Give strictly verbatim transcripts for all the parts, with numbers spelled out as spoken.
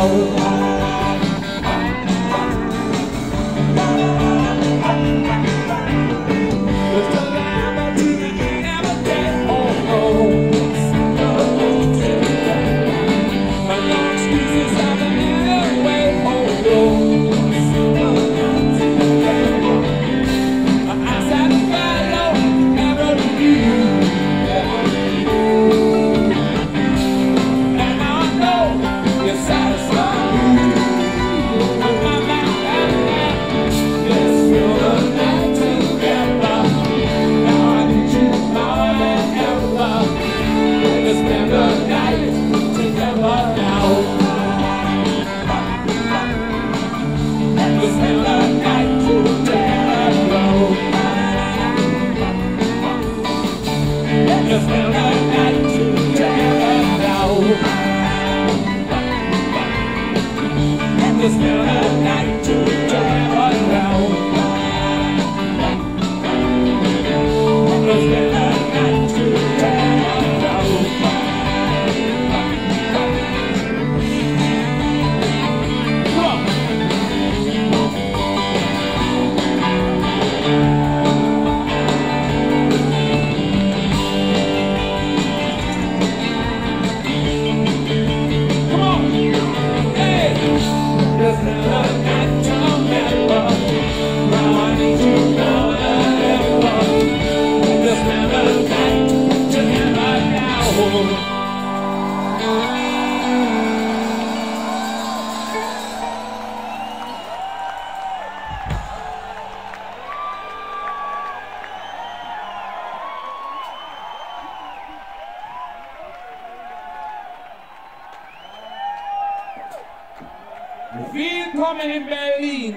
Willkommen in Berlin.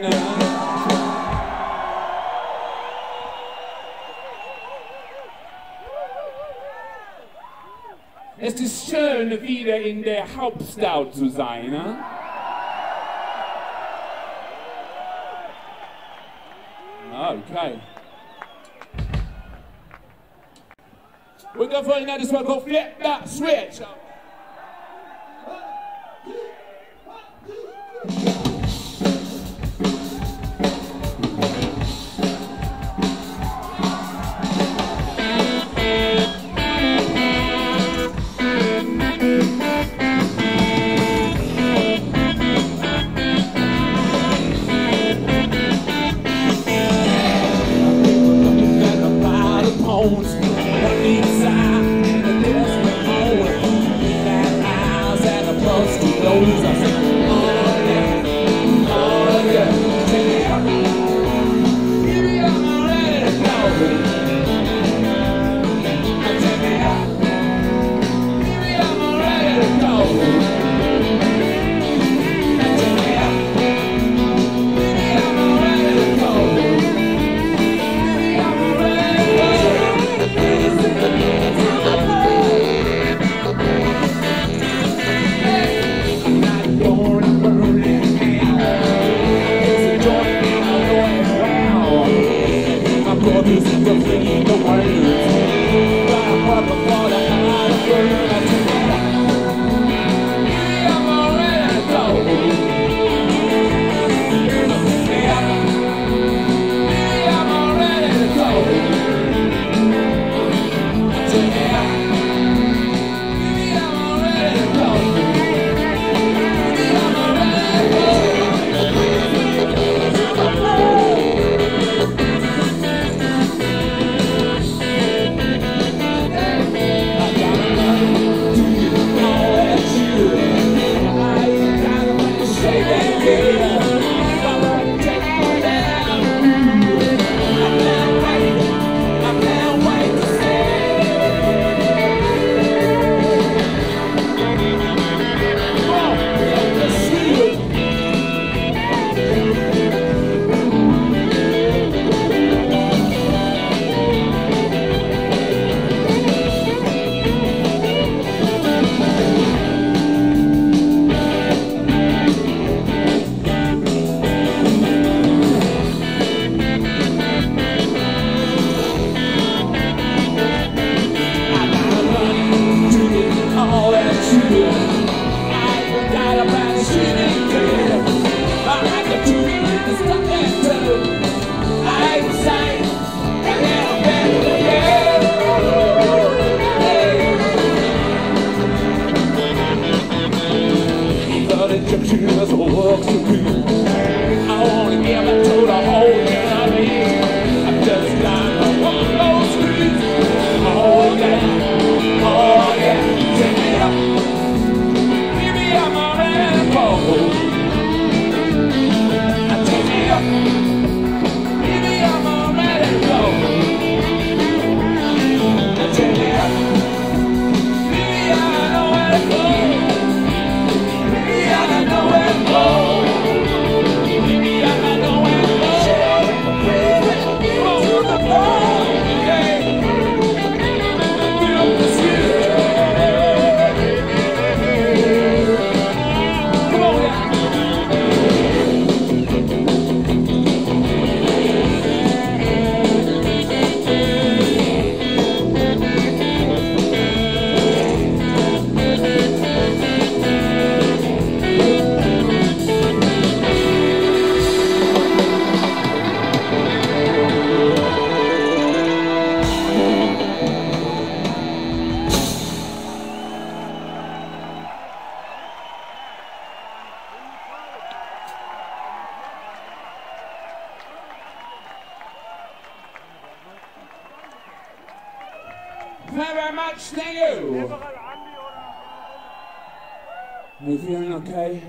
Es ist schön, wieder in der Hauptstadt zu sein. Ne? Okay. We're going for another one called Flip That Switch. blood injection as a work to be. I wanna give it to the whole humanity. I'm just like a one of those streets. Oh yeah, oh yeah, take me up. Baby, I'm already cold. Take me up. Baby, I'm already cold. Take me up. Baby, I know where to go. Baby, I know where to go. Baby, I know where to go. To the ball, yeah. Get up the street. Come on, yeah. Thank you very much, thank you. Are you feeling okay?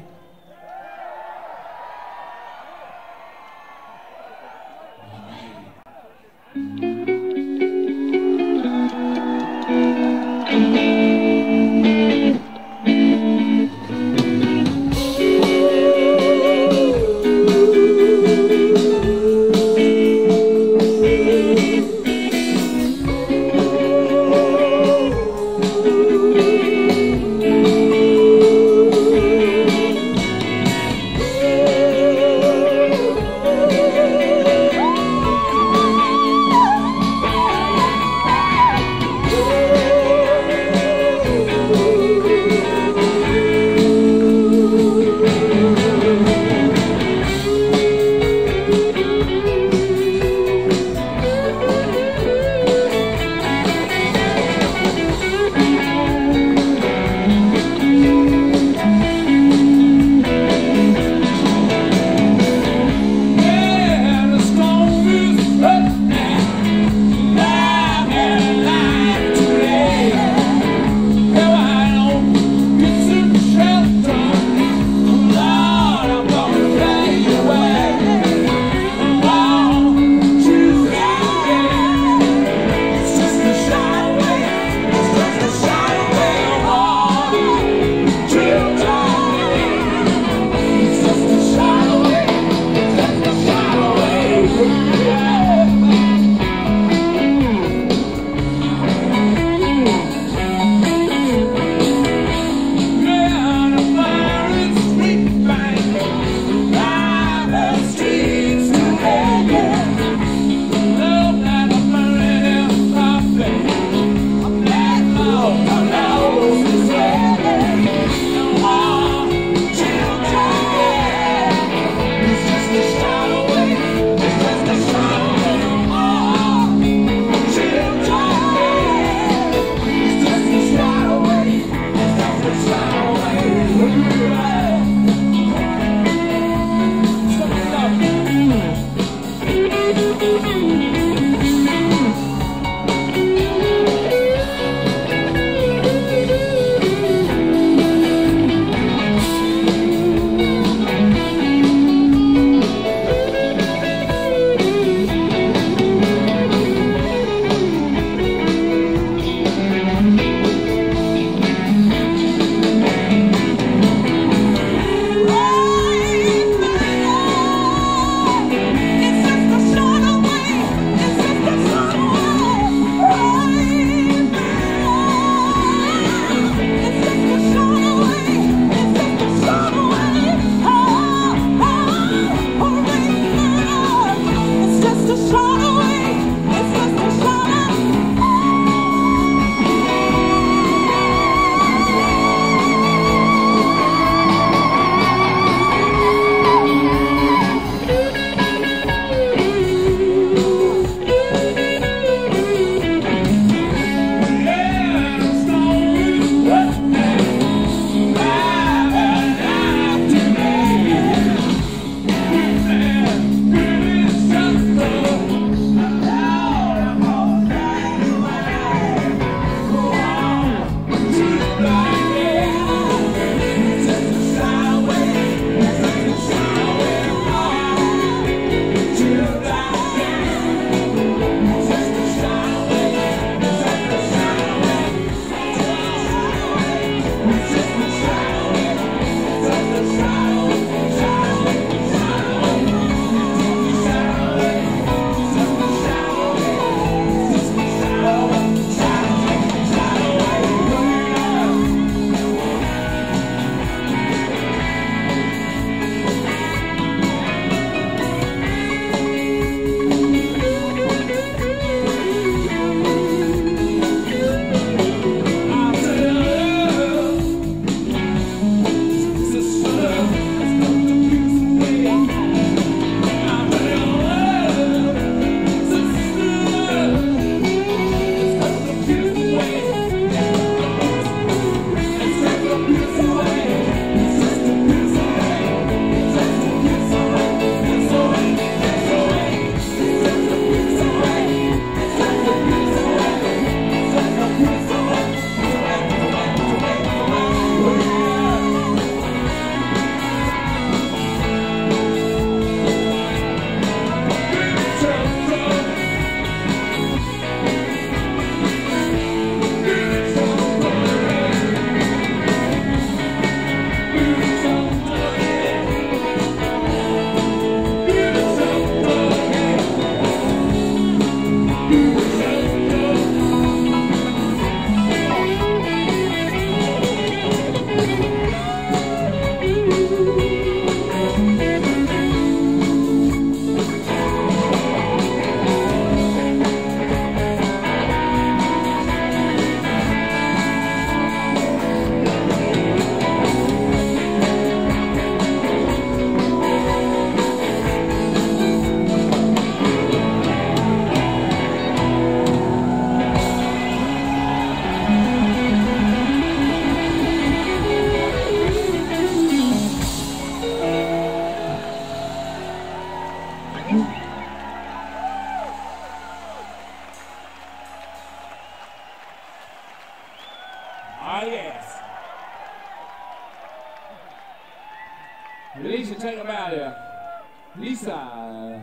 Lisa, take them out here. Lisa.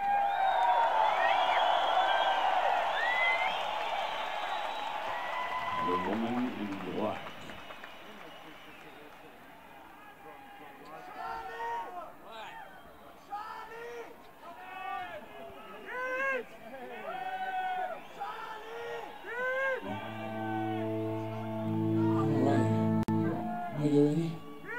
The woman in black. All right. Are you ready?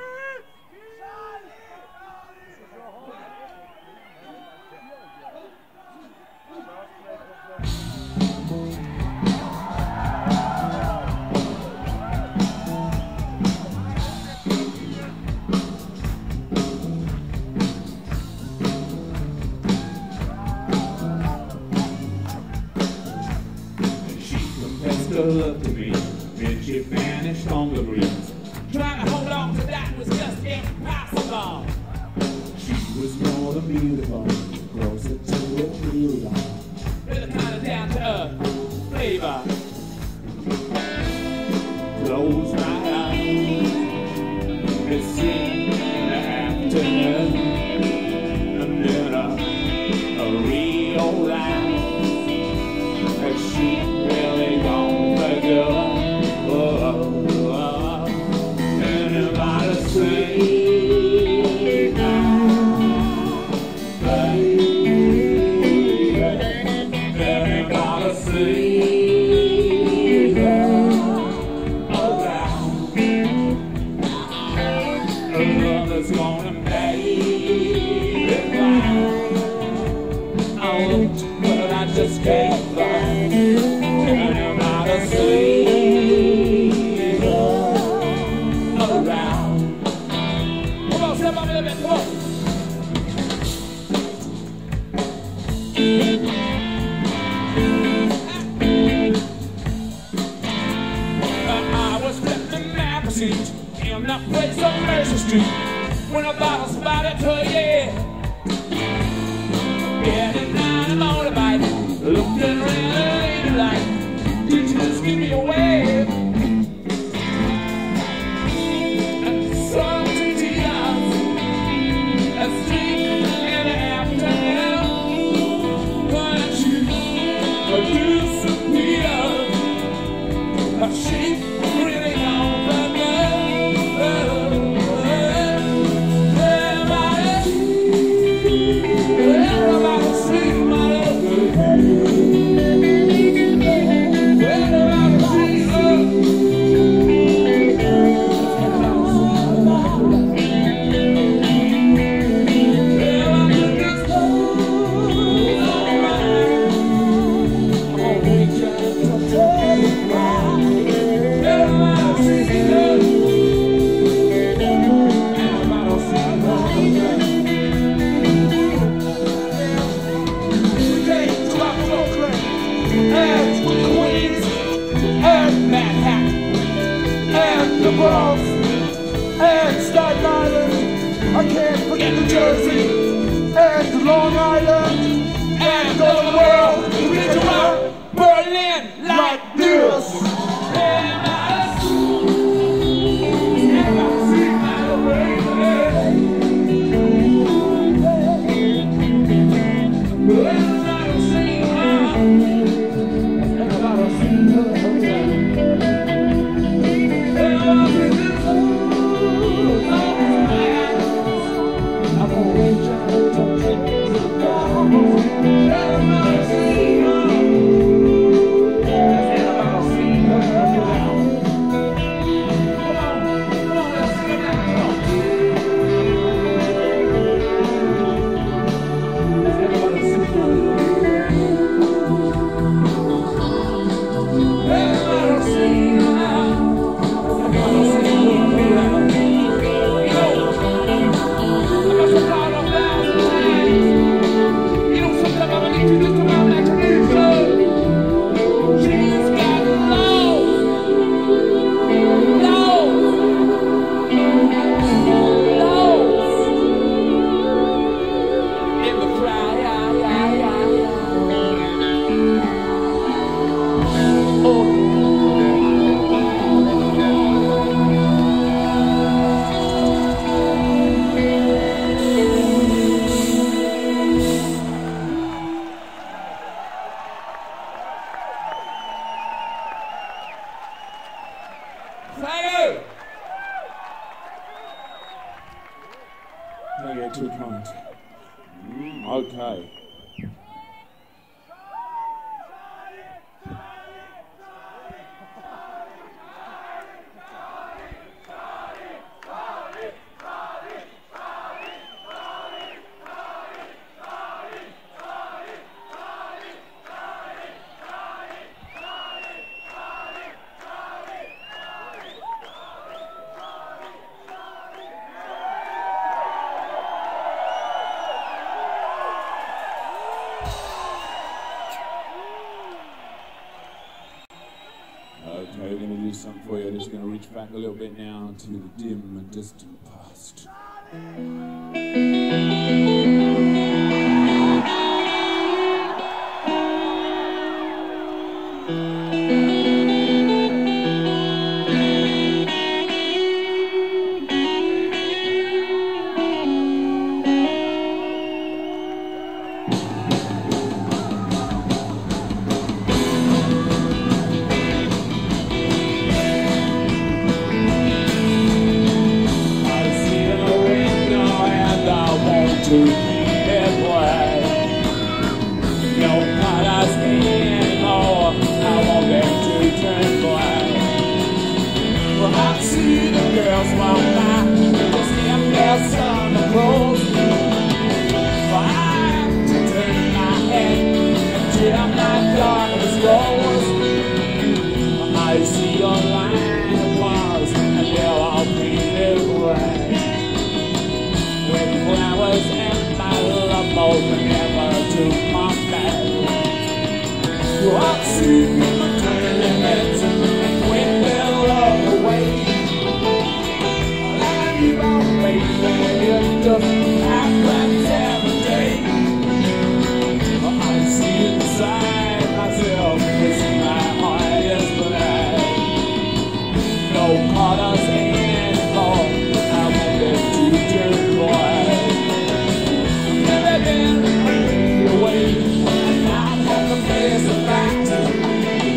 Love to me, then she vanished on the breeze. Trying to hold on to that was just impossible. She was more than beautiful, closer to a real love, with a kind of down-to-earth flavor. Close my eyes, it's three in the afternoon, and then a, a real life, and she really gone. Oh, oh, oh. Anybody say now, baby? Anybody say around? A love that's gonna make it right. I looked, but I just can't find. Anybody say around? Come on, step up a little bit, come on. I was flipping magazines in that place on Mercer Street when I bought a spotted toy, yeah. Getting down a motorbike, looking really like, did you just give me a wave? And some to tears, a street in the afternoon, when you disappear, a sheep really on the moon. Everybody, everybody see my little and Staten Island, I can't forget New Jersey, and Long Island, and the world, we reach around Berlin like this. And I see, and I see my baby. And I see her, and I see her. I'm Don't get too kind. Mm, okay. Okay, we're going to do something for you. Just going to reach back a little bit now to the dim and distant past. To be that way. No colors anymore, I want them to turn black. Well, I see the girls walk by, they stamp their summer clothes. Well, I have to turn my head until my darkness goes. Well, I see a line of cars, and they're all painted black. With flowers and my love both never to my back. Well, I see people turn their heads and win their love away. Well, I keep on waiting, it just happens every day. Well, I see inside myself, it's my heart is black. No colors anymore, I want them to turn black. Never been away, and I have to face the fact.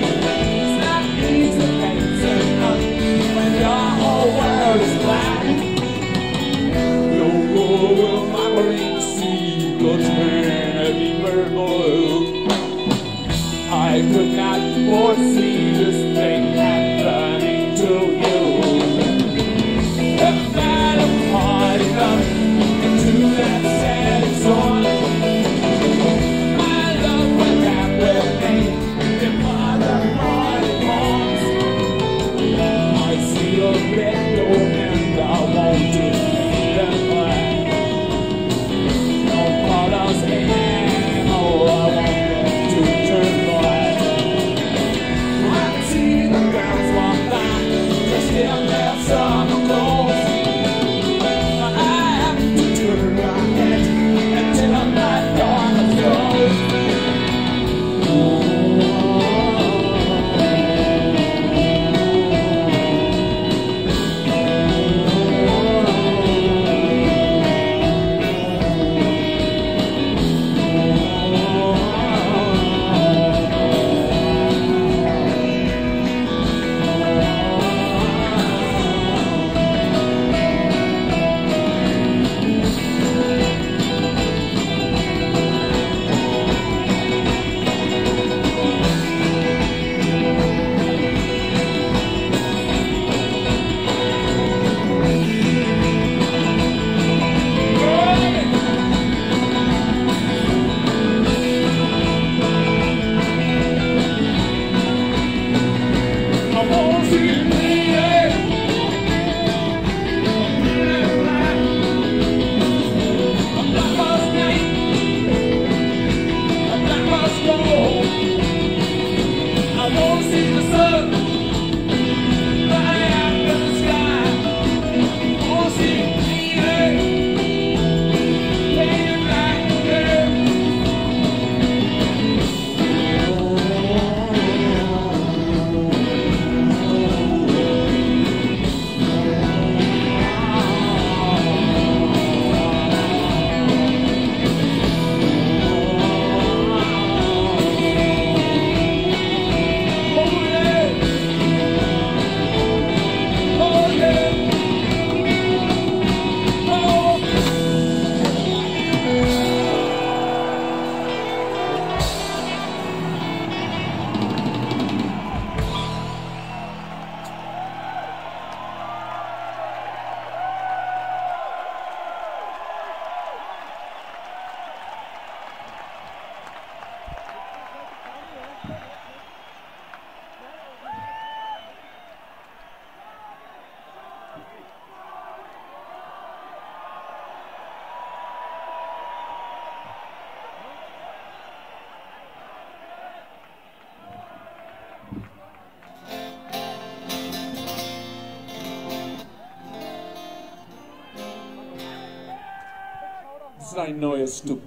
ein neues Stück.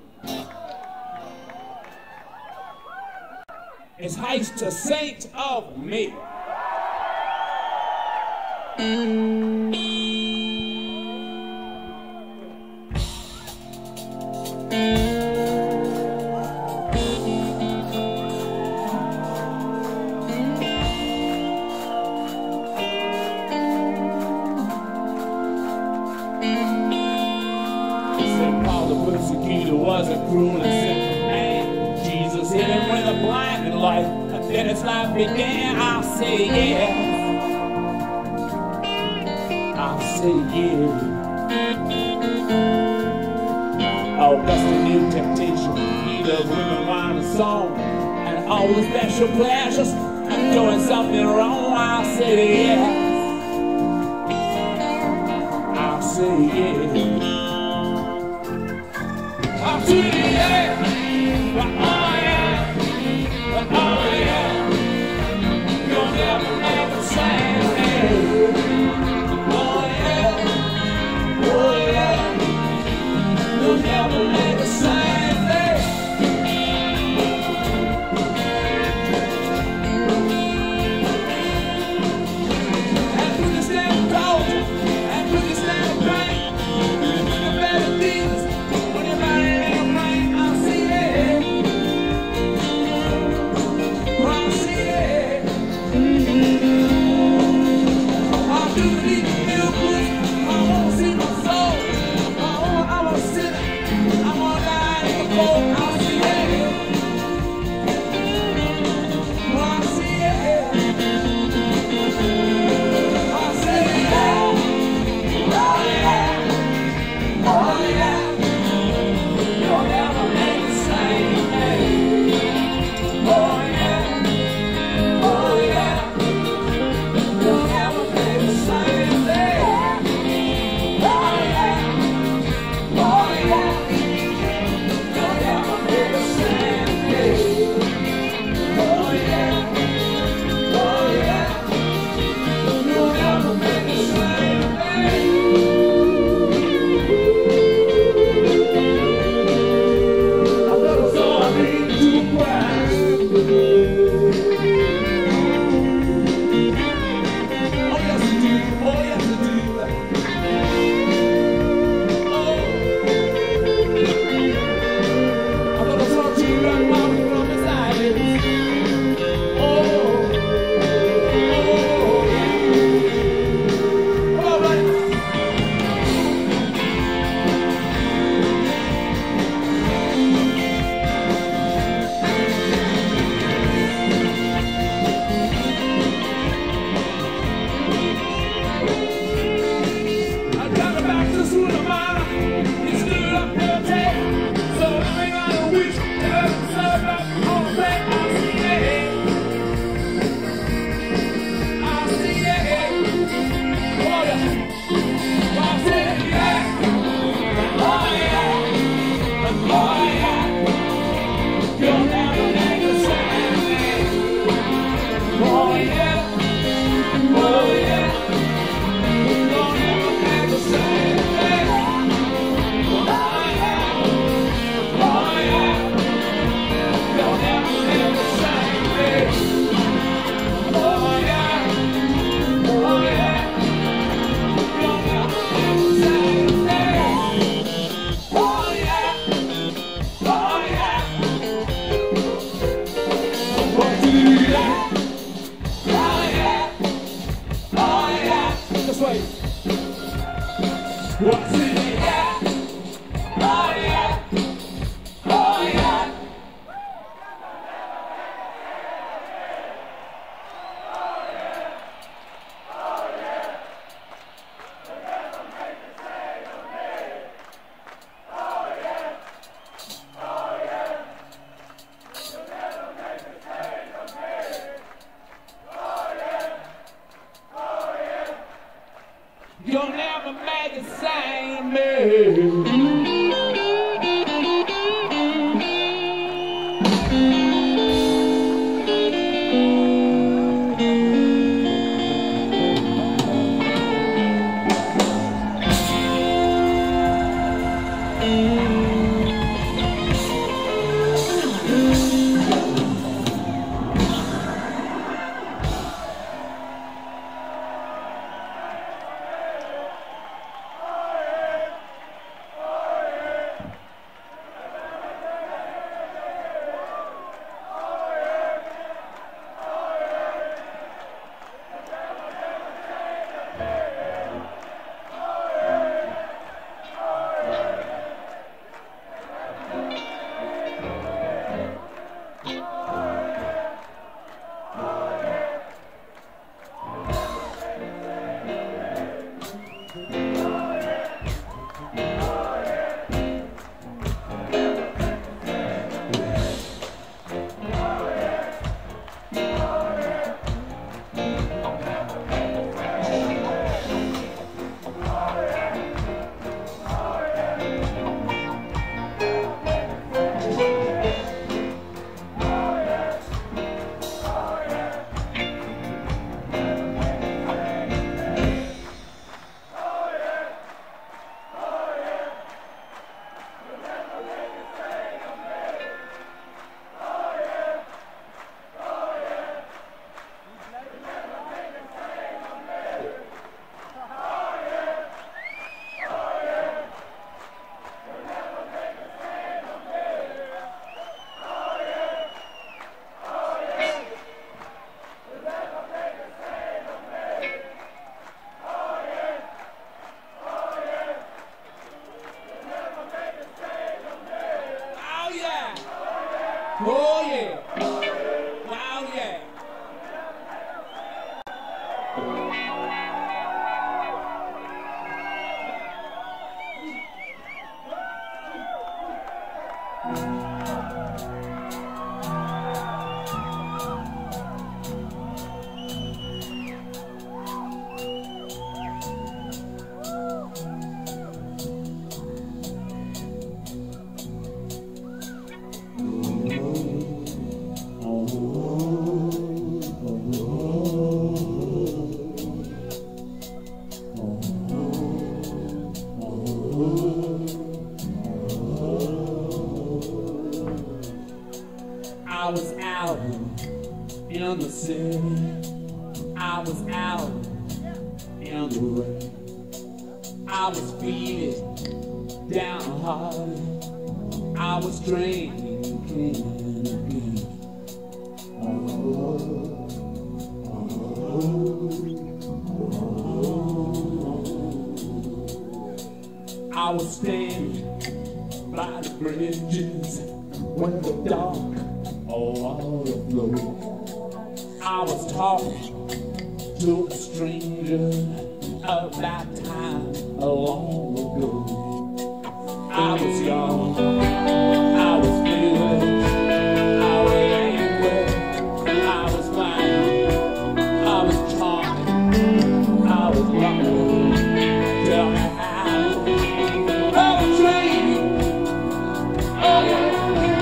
Es heißt The Saint of Me. Was a cruel and simple man. Jesus hit him with a blinding light, and then his life began. I'll say yes, I'll say yes. Oh, that's the new temptation. He does women, wine, and song, and all the special pleasures. I'm doing something wrong. I'll say yes, I'll say yes. I'll say yeah, but oh yeah, but oh yeah, you'll never make the same thing. Oh yeah, oh yeah, you'll never make the same thing. And through this damn cold, and through this damn pain, the better things. You'll never make the same move. Oh yeah. Wow, yeah. I was out in the city, I was out in the rain, I was feeling downhearted, I was drinking again. I was standing by the bridges when the dark all afloat. I was talking to a stranger about time long ago. I was young, I was feeling, I was angry, I was fine, I was charming, I was loving. Tell me how, I was dreaming, oh yeah.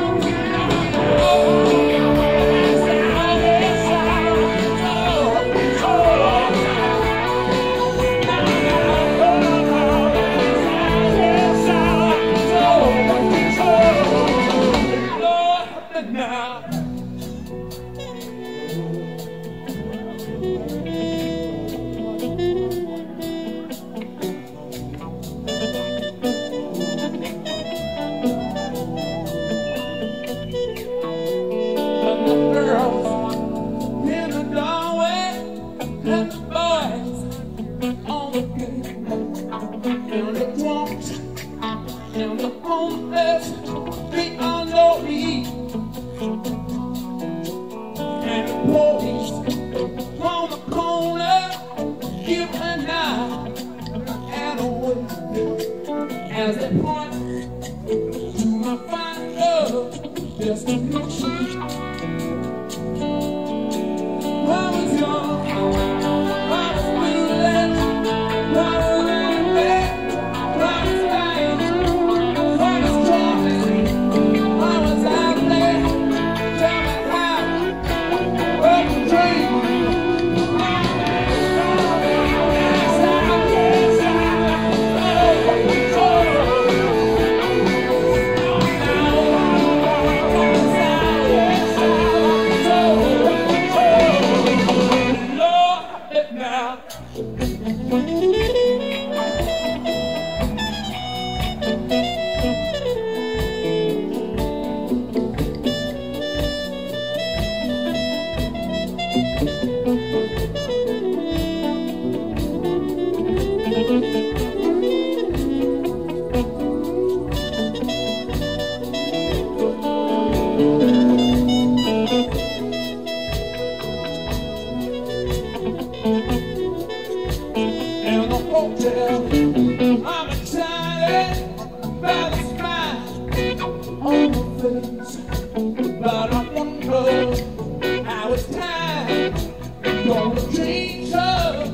As they point to my final destination. I was young, I was feeling, I was in bed, I was dying, I was talking, I was out there. Tell me how, what the dream. I'm excited by the smile on my face, but I wonder how it's time gonna change up.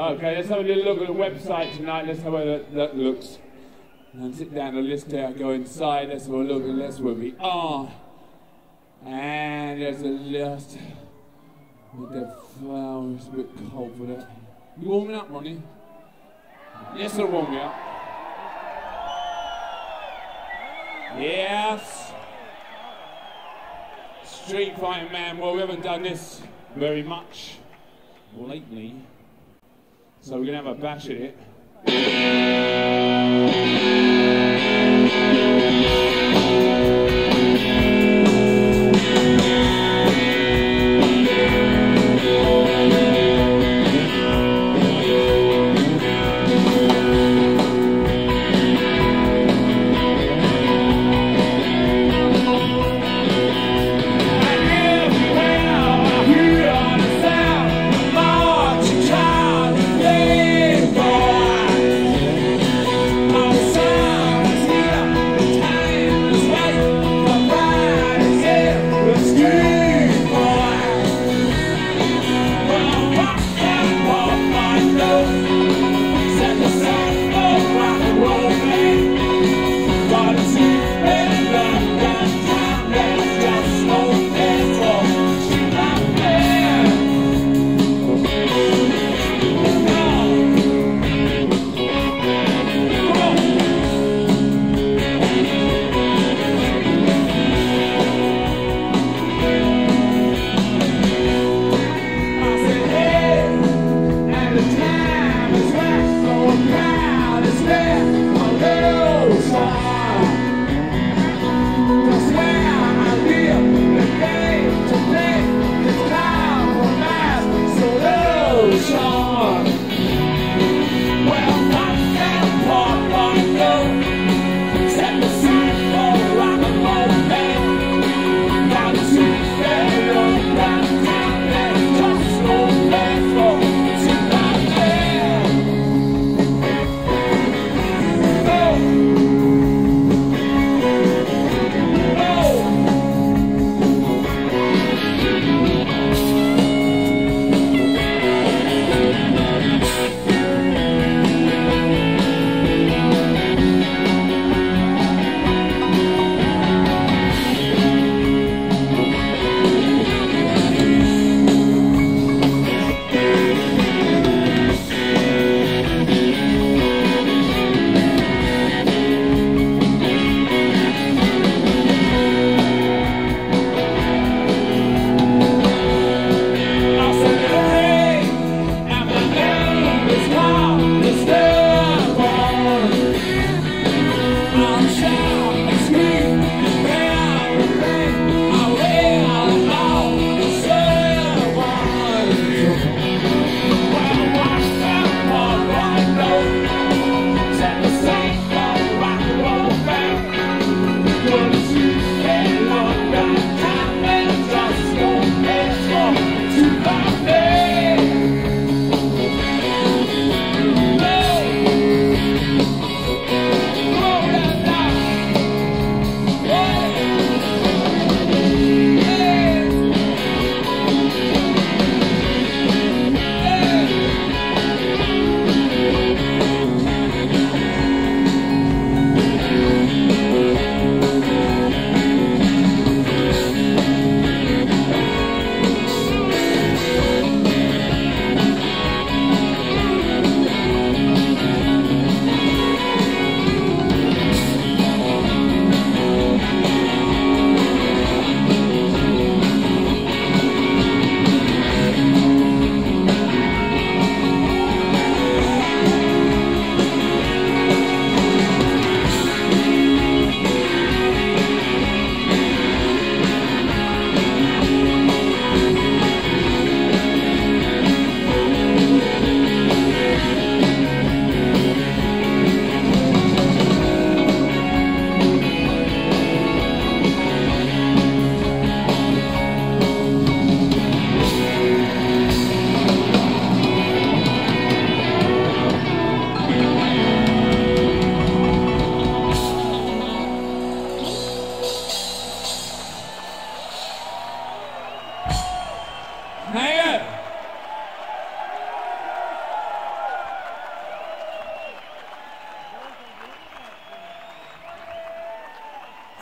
Okay, let's have a little look at the website tonight. Let's have a look that looks. And sit down the list there, go inside. Let's have a look and that's where we are. And there's a list with the flowers. A bit cold for that. You warming up, Ronnie? Yes, I'll warm you up. Yes. Street fighting man. Well, we haven't done this very much lately, so we're gonna have a bash at it. Boy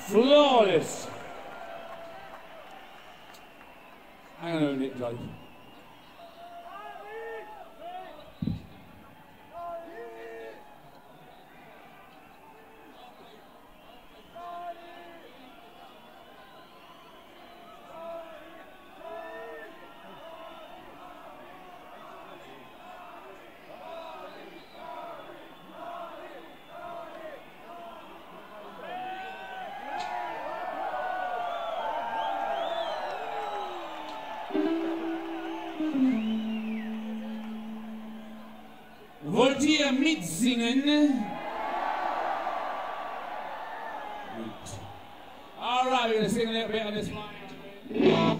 Flawless. Hang on a minute, Dave. Wollt ihr mitsingen? All right, we're gonna sing a little bit on this line.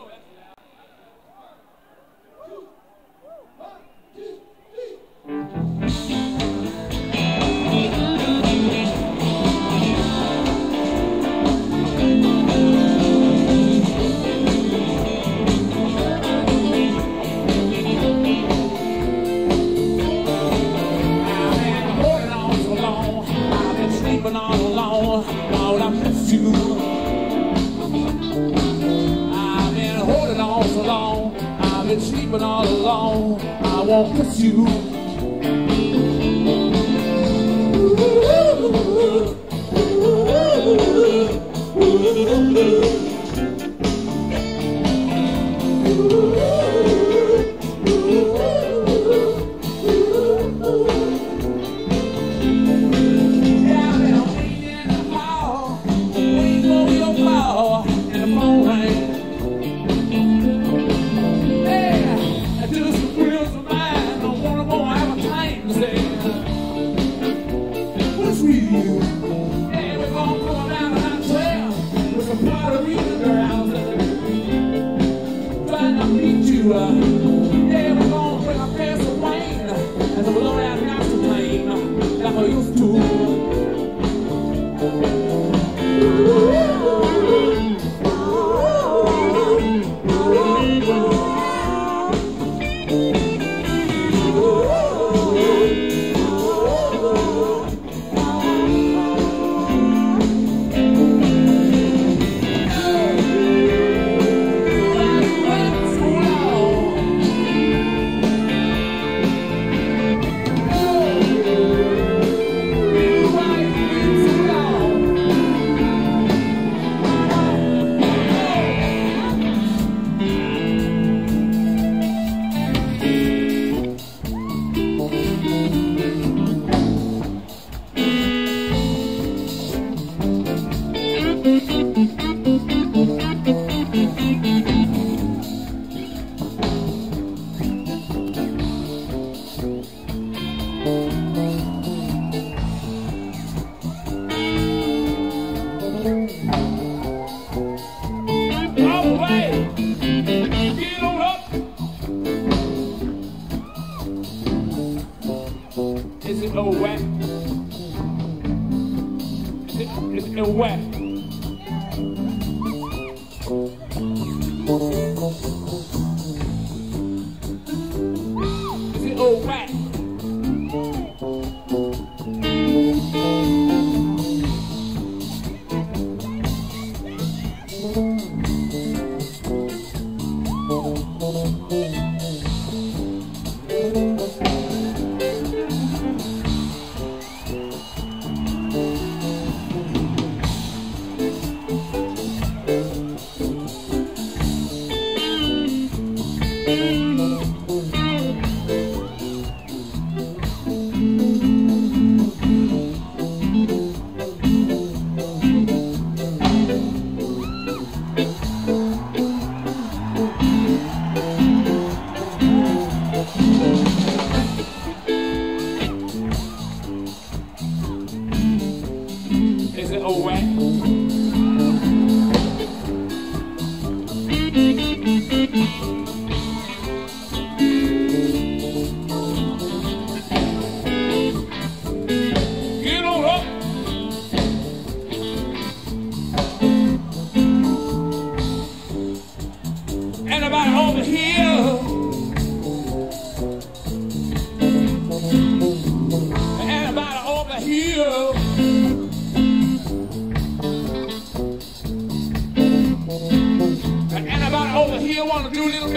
Sleeping all alone, I won't kiss you.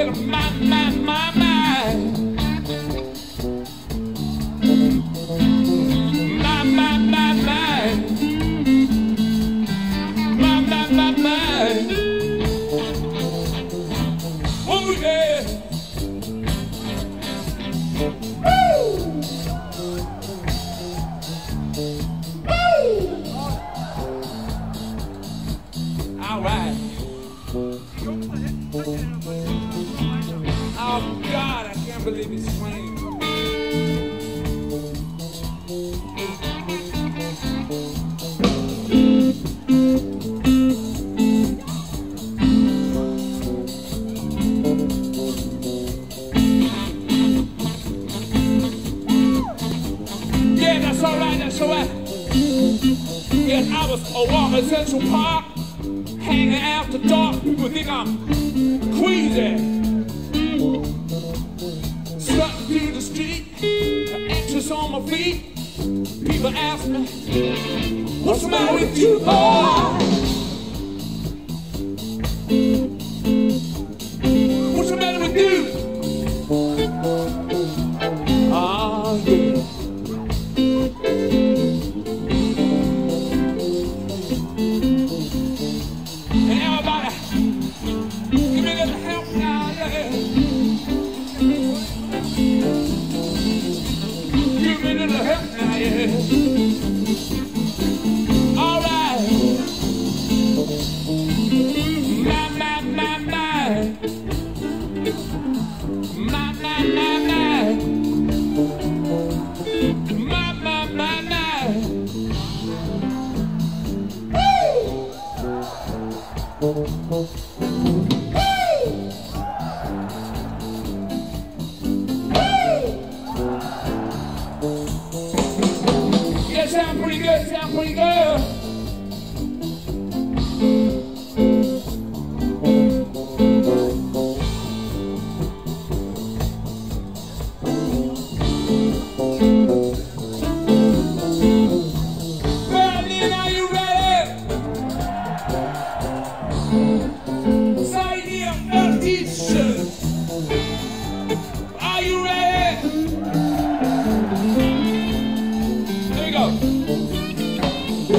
said, my, my, my, my. My, my, my, my. My, my, my, my. Oh, yeah. Woo! Woo! All right. Oh God, I can't believe it's playing. Yeah, that's all right, that's all right. Yeah, I was a walk in Central Park, hanging after dark. People think I'm queasy. Strutting through the street, anxious on my feet. People ask me, what's the matter with you, boy? What's the matter with you? Ah, yeah. And everybody, give me a little help now, yeah. Give me a little help now, yeah. All right. My, my, my, my. My, my, my, my. My, my, my, my. Woo! Yeah, sound pretty good, sound pretty good. Berlin, are you ready? Seid ihr fertig? Are you ready? Here we go.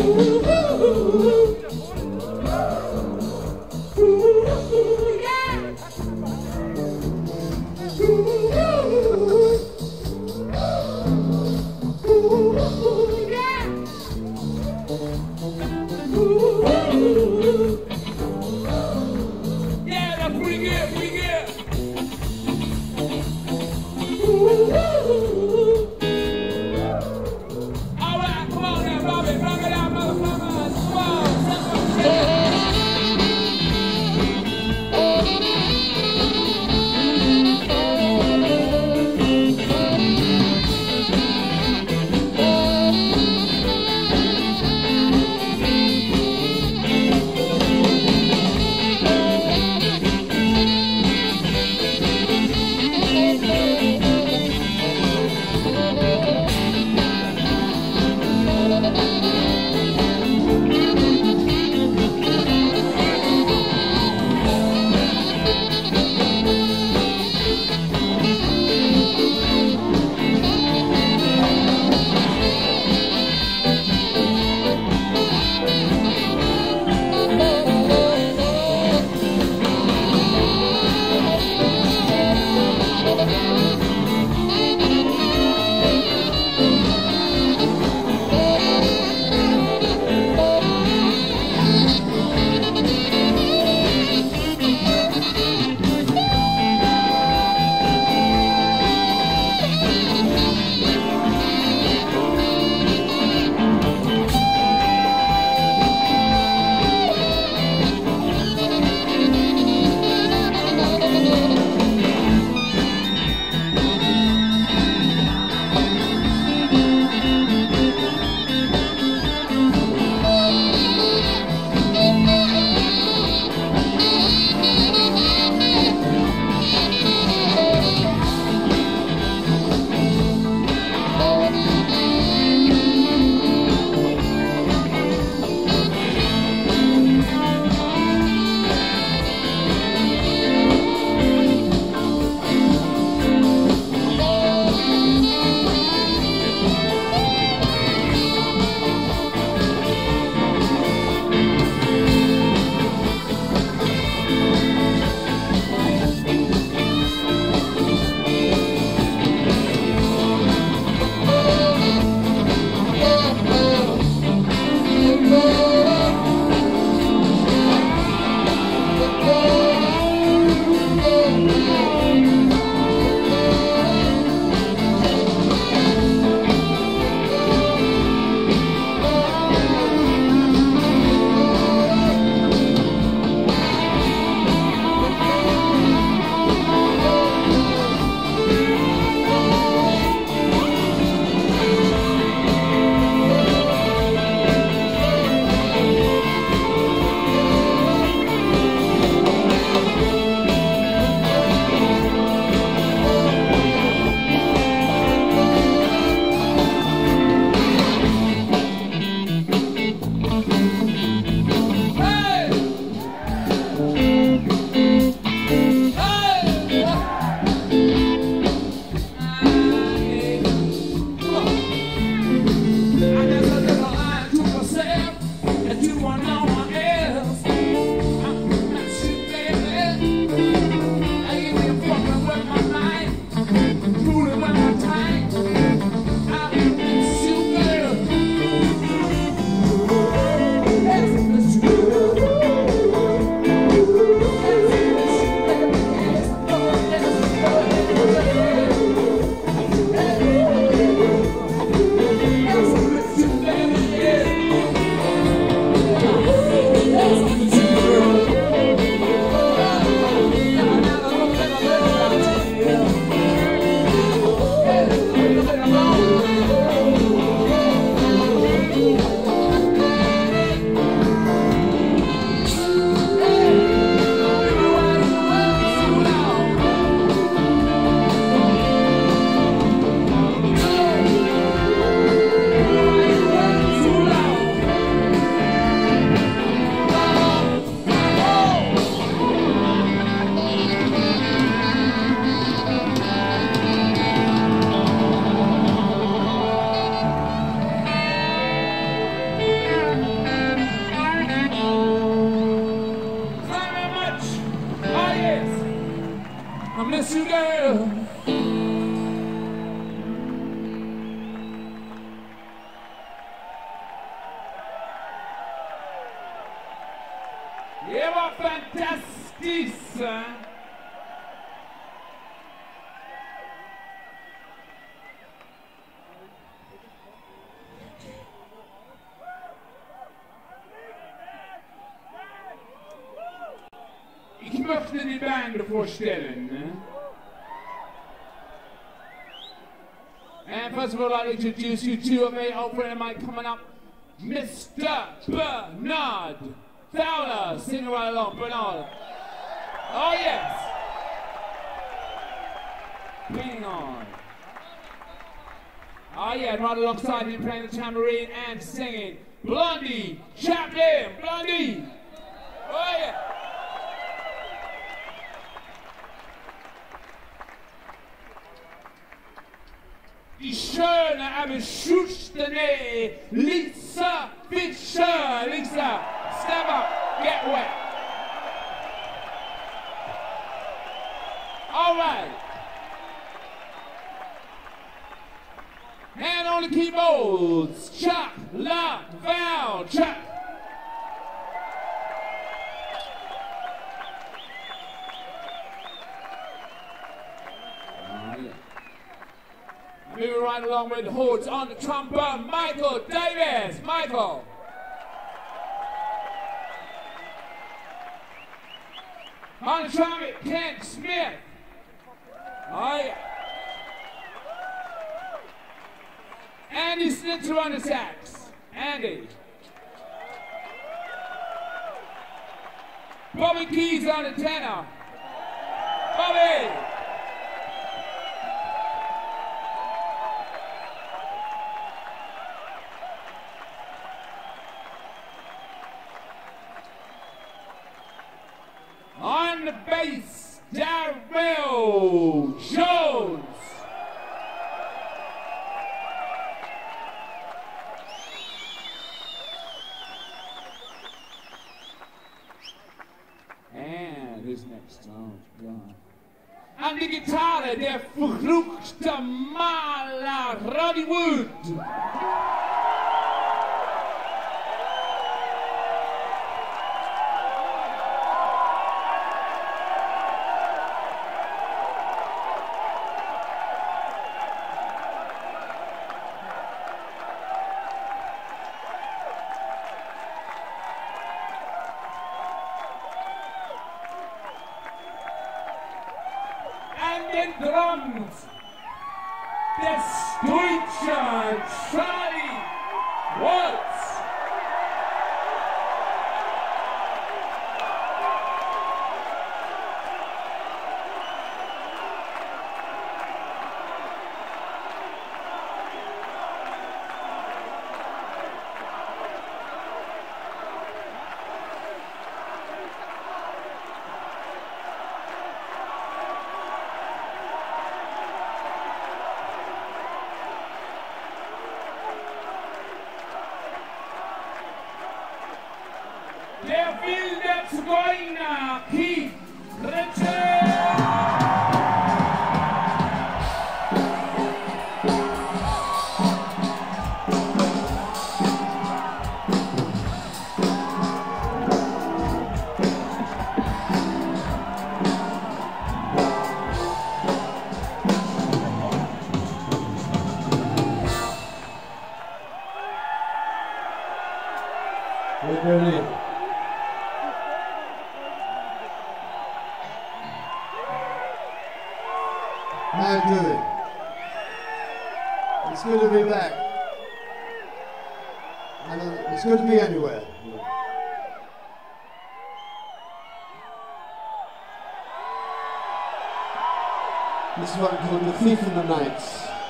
Det var fantastiskt! Ich möchte die Band vorstellen. And first of all, I'd like to introduce you to a very old friend of mine coming up, Mister Bernard Fowler. Sing right along, Bernard. Oh, yes. Hang on. Oh, yeah, right alongside him playing the tambourine and singing, Blondie Chaplin. Blondie. Oh, yeah. Die schöne, aber schüchterne Lisa Fischer. Lisa, step up, get wet. All right. And on the keyboards, Chuck LaValle. Chuck. Moving right along with Hordes on the trombone, Michael Davis. Michael. On the trumpet, Kent Smith. Oh yeah. Andy Snitzer on the sax. Andy. Bobby Keys on the tenor. Bobby. On the bass, Darrell Jones. And who's next? Oh, God. An die Gitarre, der verfluchte Maler Roddy Wood. Drums, des Deutschland, Charlie Watts. Der wilde Zigeuner, Keith Richards. Hey, Queenie. How you doing? It's good to be back. And uh, it's good to be anywhere. This is one called The Thief in the Night.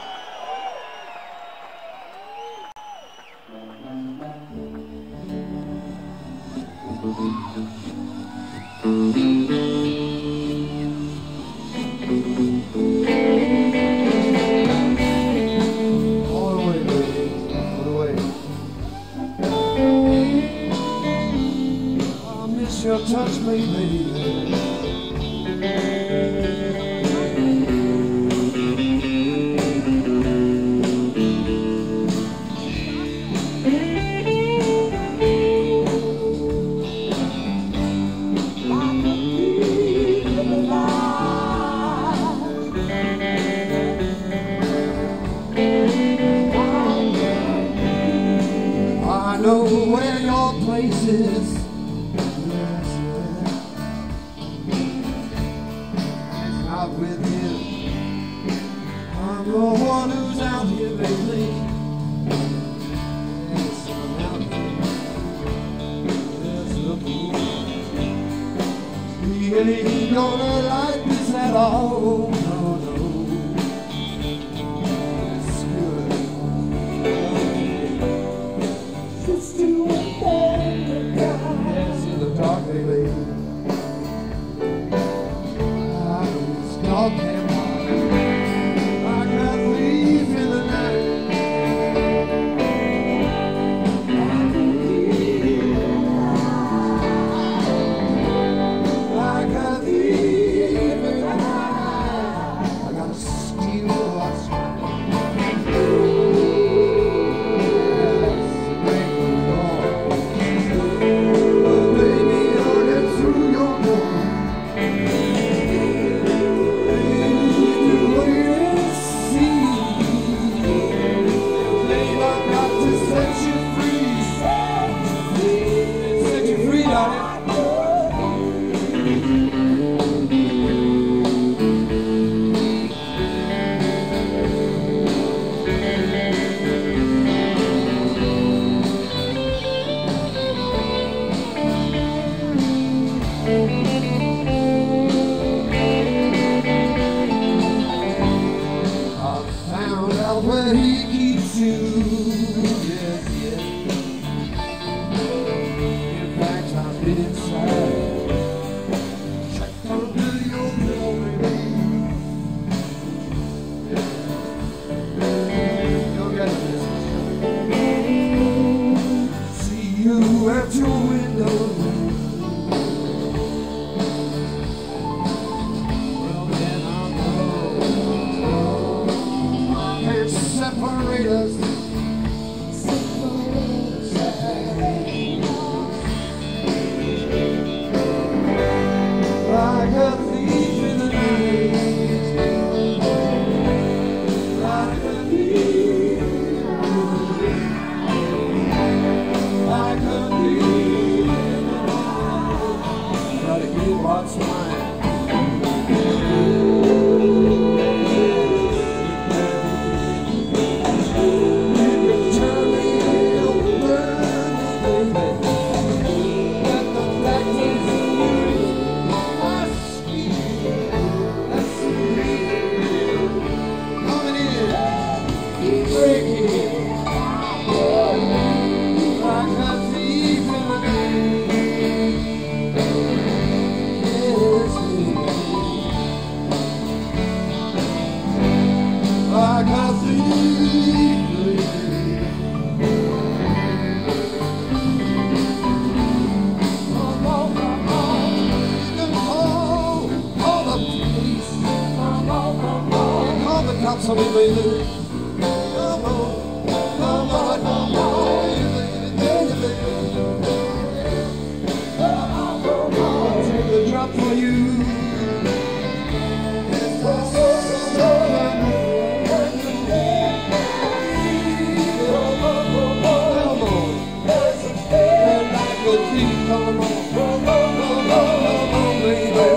Touch me, baby. know where your place is. It's not with him. I'm the one who's out here lately. Yes, I'm out here. Yes, the moon. He ain't gonna like this at all. No, no. It's good. It's too bad. Yes, in the dark they lay. It's dark and like a thief in the night. Like a thief in the night. I gotta steal what's mine. Yes, break the door. But baby, I'll get through your door. Where he keeps you, yes, yes. In fact, I've been inside. Check under your pillow, baby. You'll get this. See you at your window. Well, then I know. Separate us. Like a thief in the night. Like a thief. Like a thief in the night. Gotta get what's mine. Come on, baby. Come on, come on, come on, baby, baby. Come on, come on, take the drop for you. Yes, I saw someone. Come on, come on, come on. And like a thief, come on, come on, come on, come on, baby.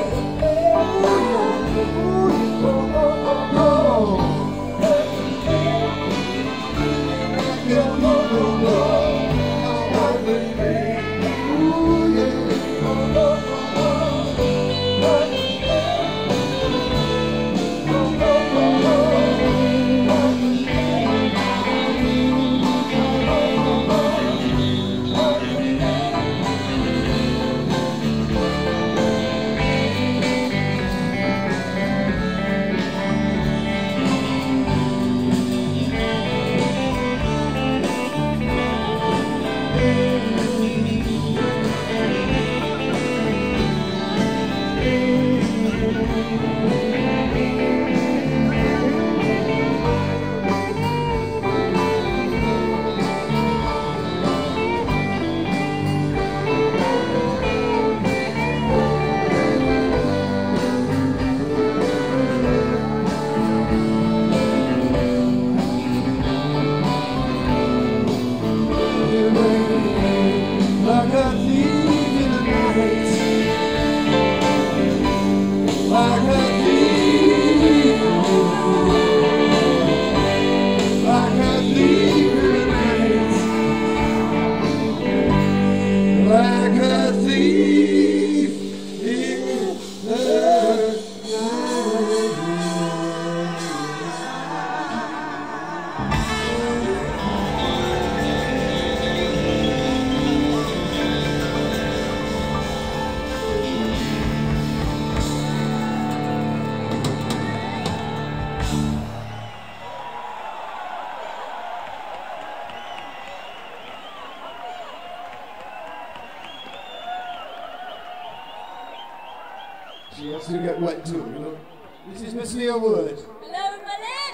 She has to get wet too, you know. This is Miss Leah Wood. Hello, Berlin.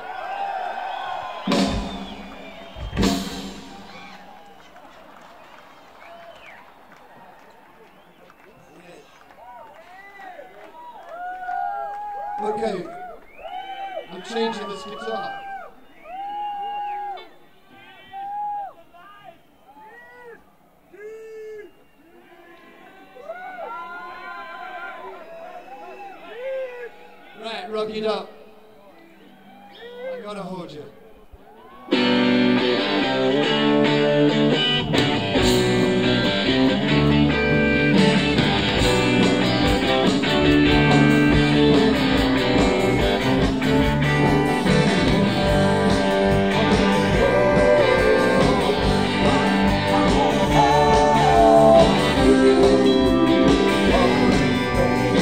Okay, I'm changing this guitar. Right, rock it up. I gotta hold you.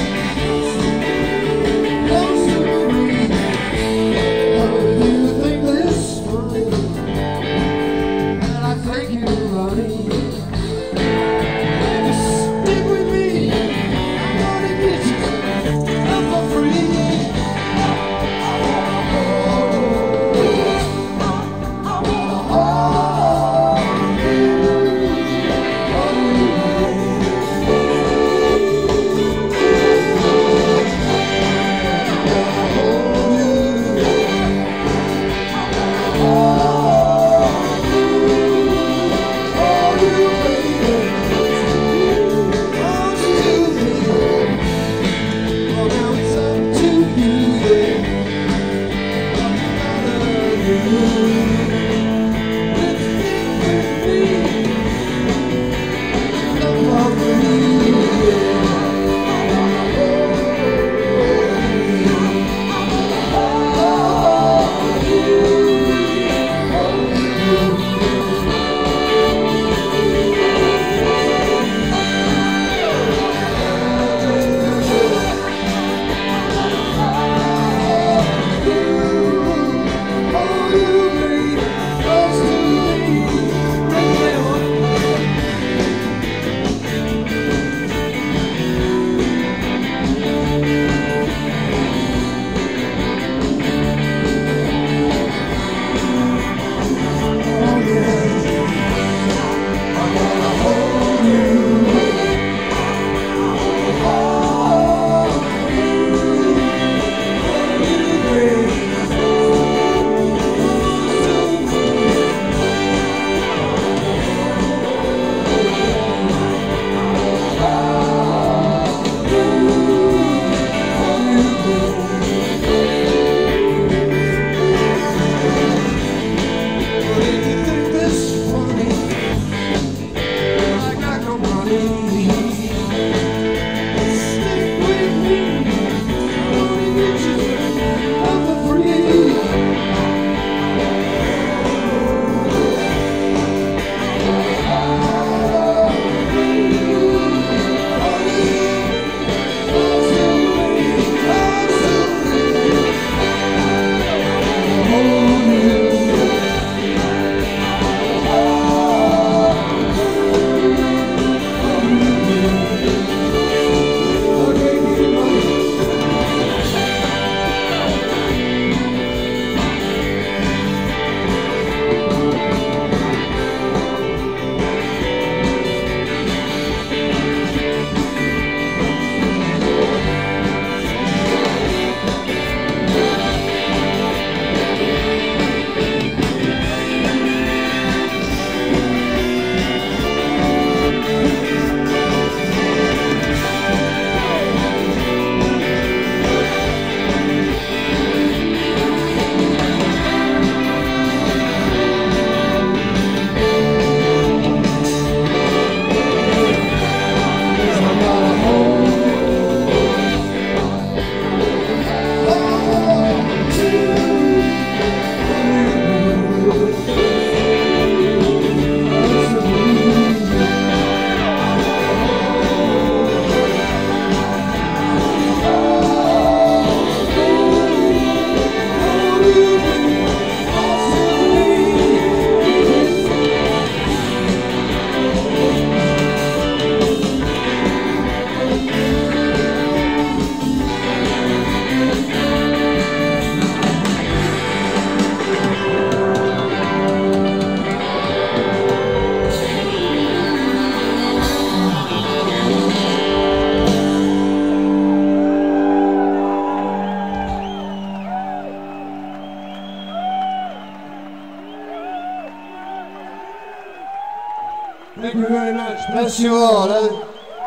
Think that Thank you very much. Bless you all. Eh?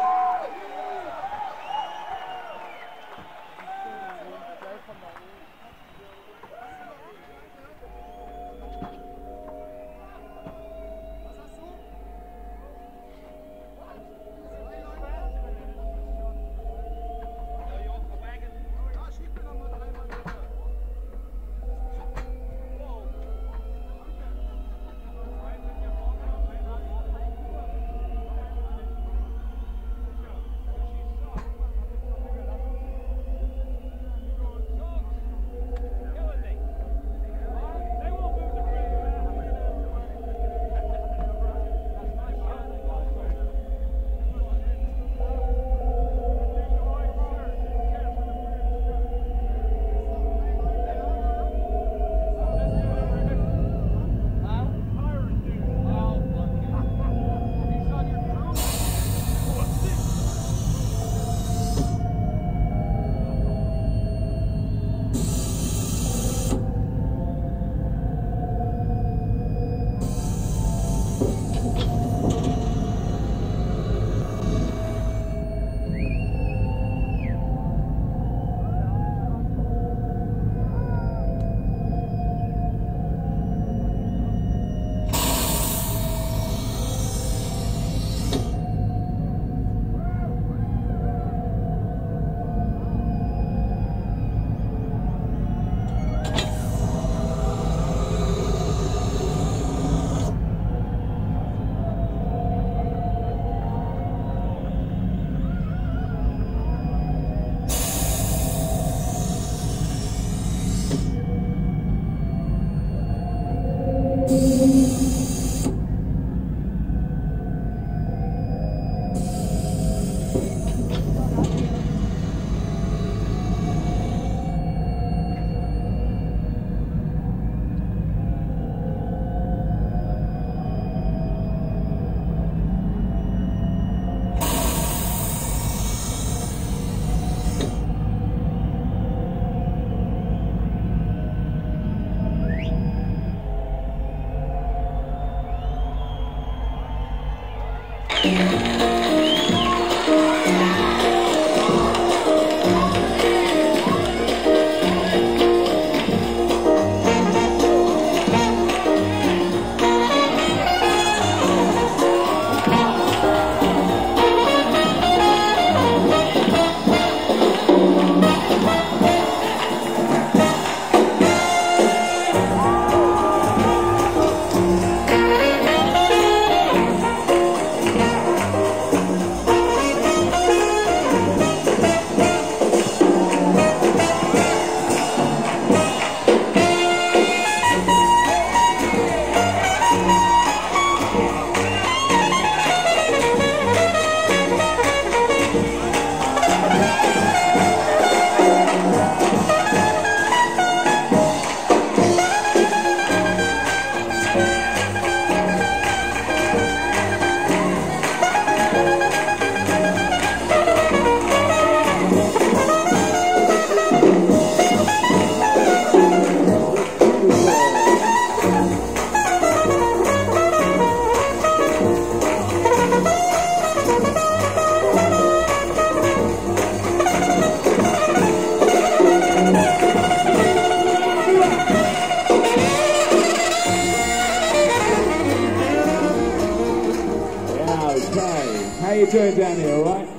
Doing down here, all right?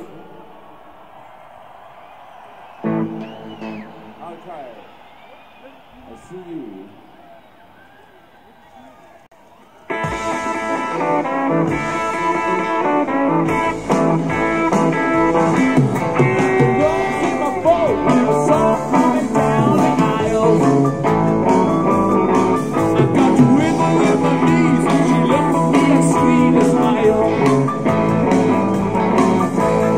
Okay. I see you. Rose in my boat, the sun coming down the aisle. I got to wiggle with my knees, and she looked at me as sweet as smile.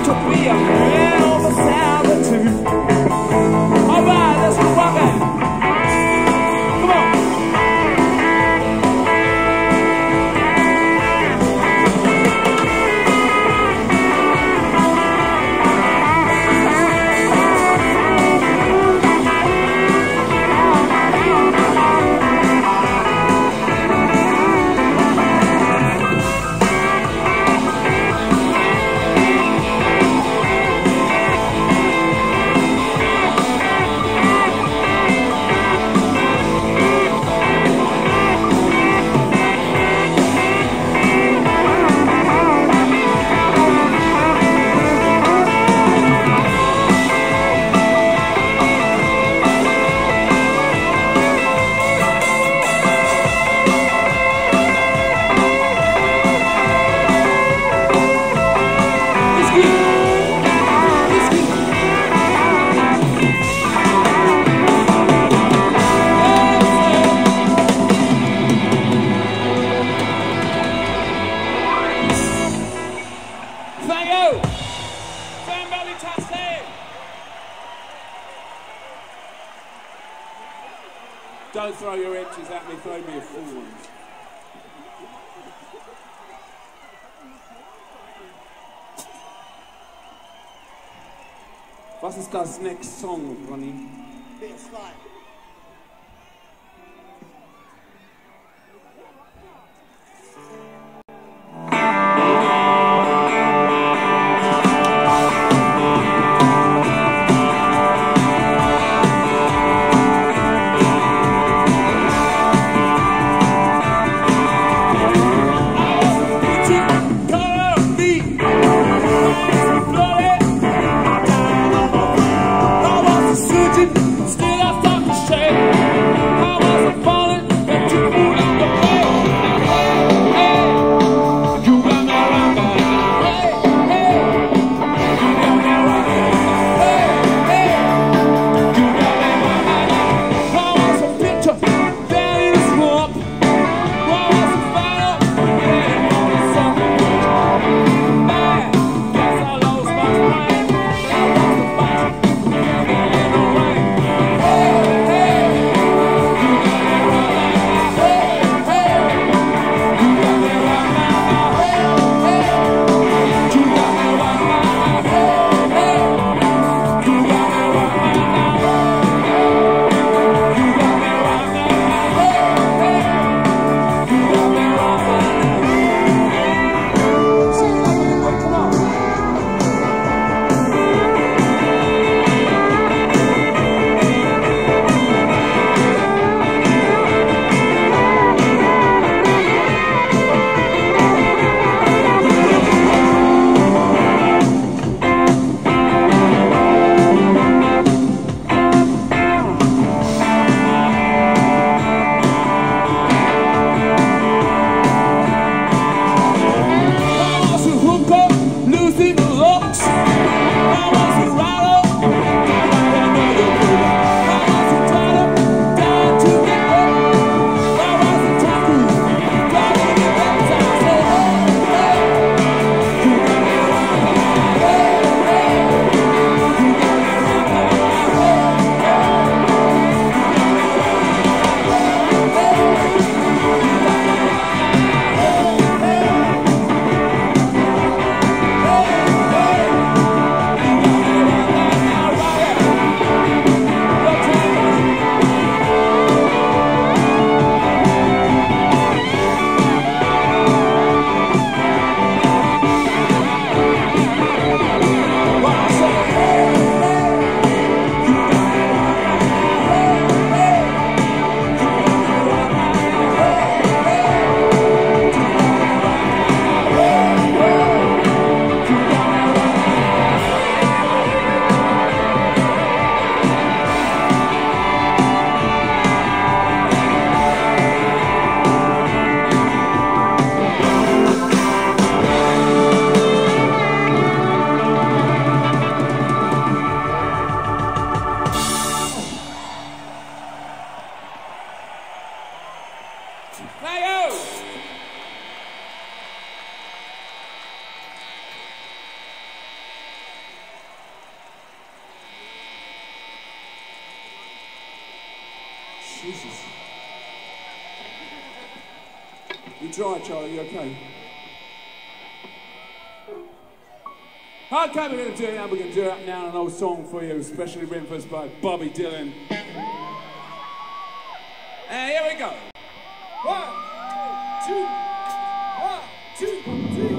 took me a man on the Sabbath too. Alright, let's go rock it. Come on. Don't throw your inches at me, throw me a full one. Was ist das next song, Ronny? Bit of slide. Still I thought Jesus. You try, Charlie, you okay? Okay, we're going to do it now. We're going to do it now, an old song for you, especially written for us by Bobby Dylan. And here we go. One, two, one, two, three.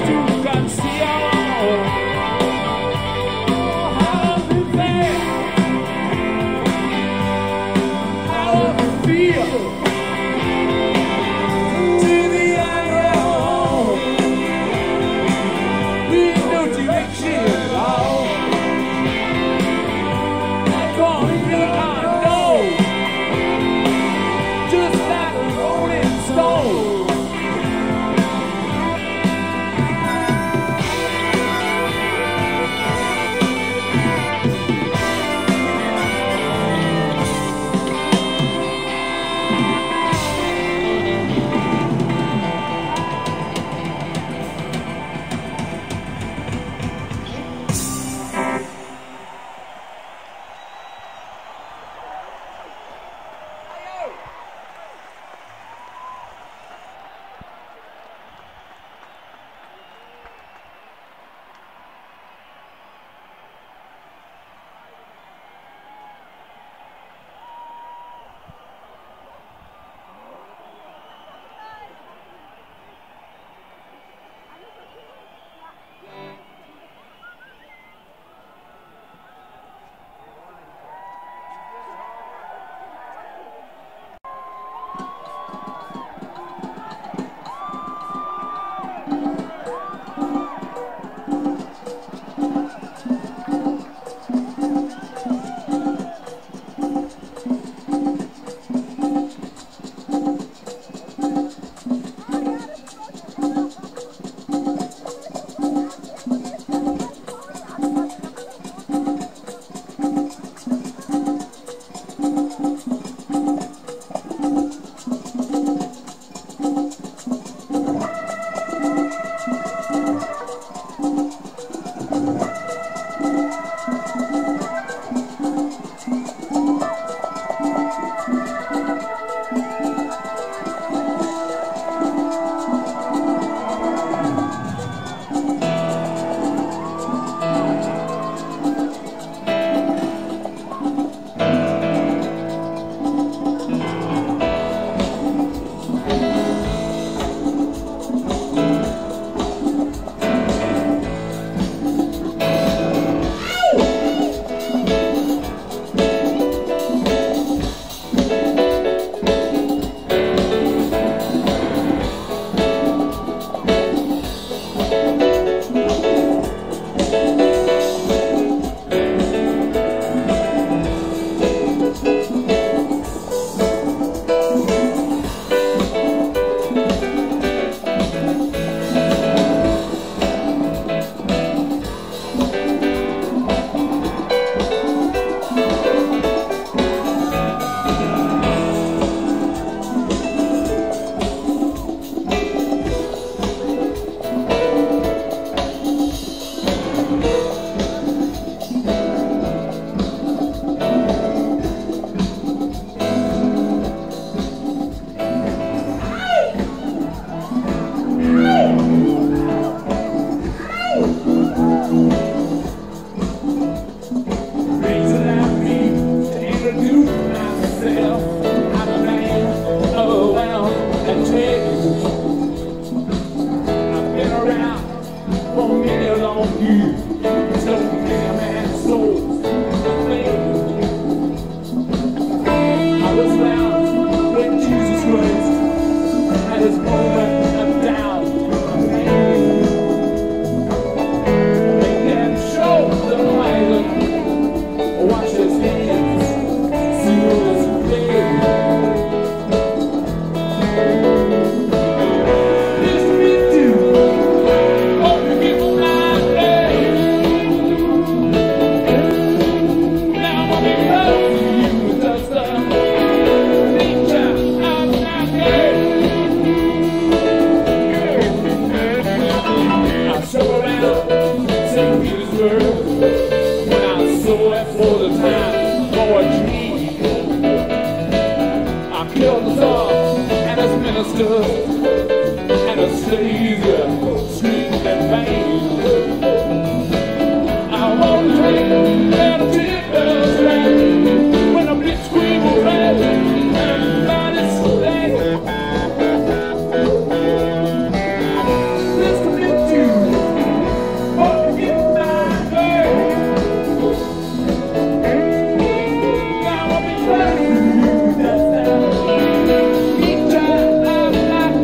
Conceal. dust and a savior sleeping in vain. I want to dream that a tear does rain when a blitzkrieg will rain and everybody's slain. Let's commit you or forget my way. Now I'll be glad to do that. Each time I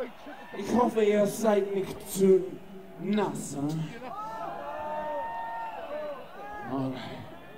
Ich hoffe, ihr seid nicht zu nass. Huh? All right.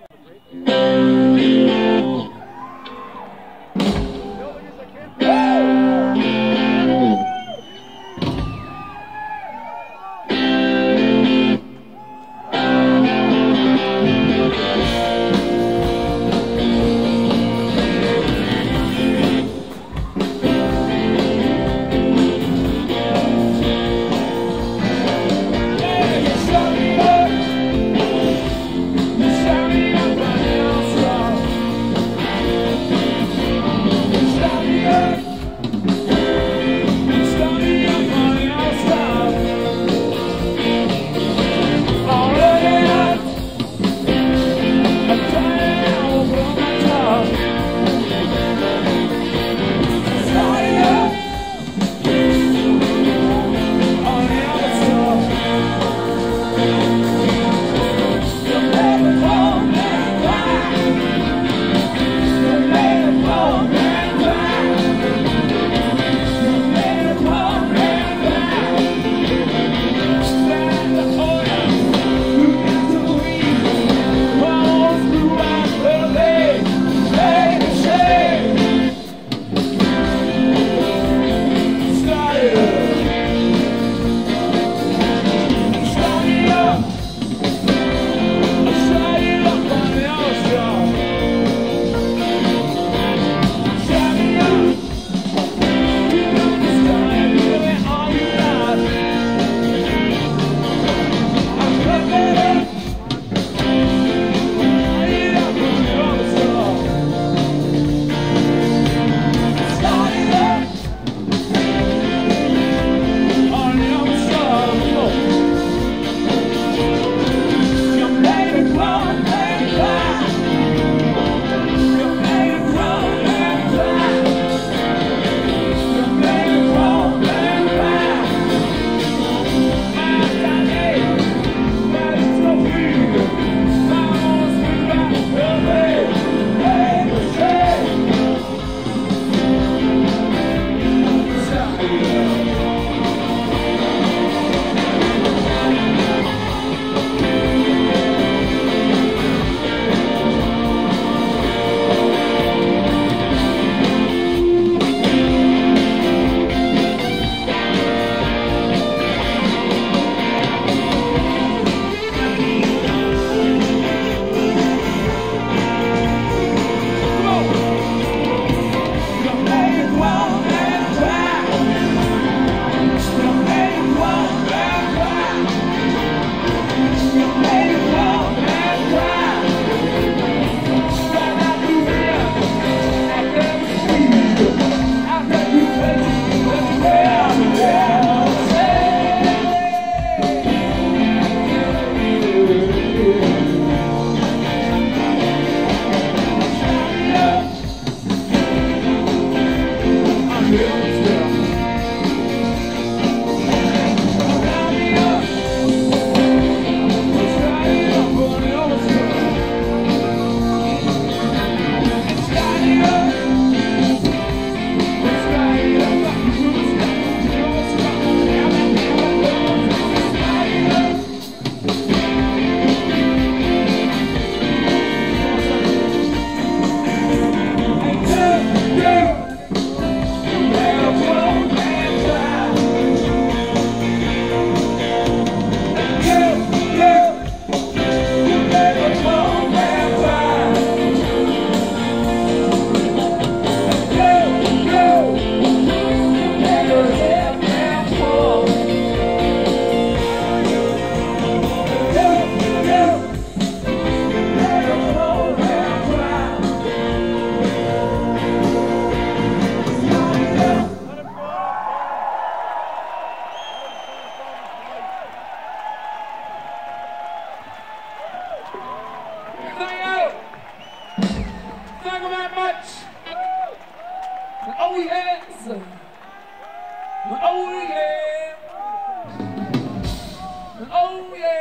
Oh yes! Oh yeah! Oh yeah!